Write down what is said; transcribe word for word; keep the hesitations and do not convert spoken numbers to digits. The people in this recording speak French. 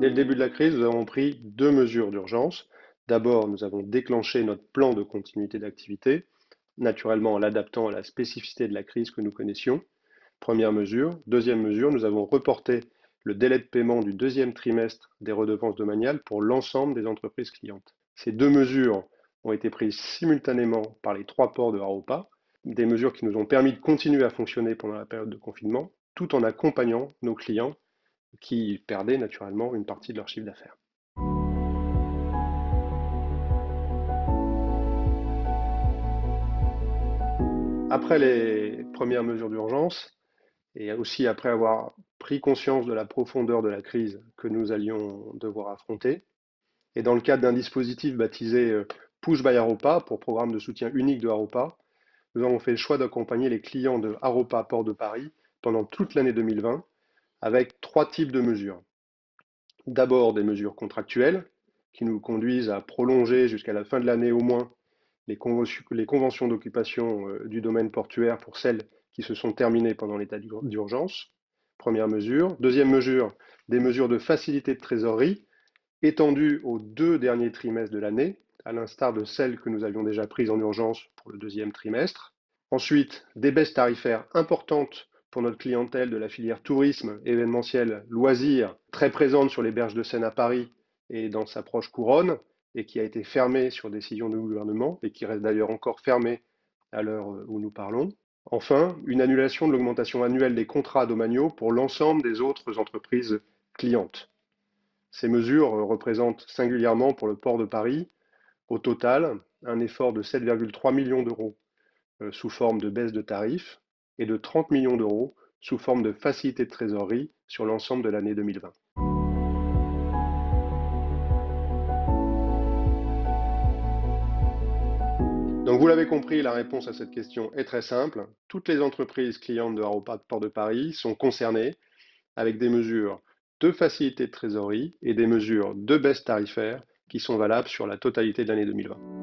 Dès le début de la crise, nous avons pris deux mesures d'urgence. D'abord, nous avons déclenché notre plan de continuité d'activité, naturellement en l'adaptant à la spécificité de la crise que nous connaissions. Première mesure. Deuxième mesure, nous avons reporté le délai de paiement du deuxième trimestre des redevances domaniales pour l'ensemble des entreprises clientes. Ces deux mesures ont été prises simultanément par les trois ports de Haropa, des mesures qui nous ont permis de continuer à fonctionner pendant la période de confinement, tout en accompagnant nos clients qui perdaient naturellement une partie de leur chiffre d'affaires. Après les premières mesures d'urgence, et aussi après avoir pris conscience de la profondeur de la crise que nous allions devoir affronter, et dans le cadre d'un dispositif baptisé euh, Push by Aropa, pour programme de soutien unique de Aropa, nous avons fait le choix d'accompagner les clients de Aropa Port de Paris pendant toute l'année deux mille vingt avec trois types de mesures. D'abord des mesures contractuelles qui nous conduisent à prolonger jusqu'à la fin de l'année au moins les conventions d'occupation euh, du domaine portuaire pour celles qui se sont terminées pendant l'état d'urgence. Première mesure. Deuxième mesure, des mesures de facilité de trésorerie étendues aux deux derniers trimestres de l'année, à l'instar de celles que nous avions déjà prises en urgence pour le deuxième trimestre. Ensuite, des baisses tarifaires importantes pour notre clientèle de la filière tourisme, événementiel, loisirs, très présente sur les berges de Seine à Paris et dans sa proche couronne, et qui a été fermée sur décision du gouvernement, et qui reste d'ailleurs encore fermée à l'heure où nous parlons. Enfin, une annulation de l'augmentation annuelle des contrats domaniaux pour l'ensemble des autres entreprises clientes. Ces mesures représentent singulièrement pour le port de Paris, au total, un effort de sept virgule trois millions d'euros euh, sous forme de baisse de tarifs et de trente millions d'euros sous forme de facilité de trésorerie sur l'ensemble de l'année deux mille vingt. Donc vous l'avez compris, la réponse à cette question est très simple. Toutes les entreprises clientes de Aropa Port de Paris sont concernées avec des mesures de facilité de trésorerie et des mesures de baisse tarifaire qui sont valables sur la totalité de l'année deux mille vingt.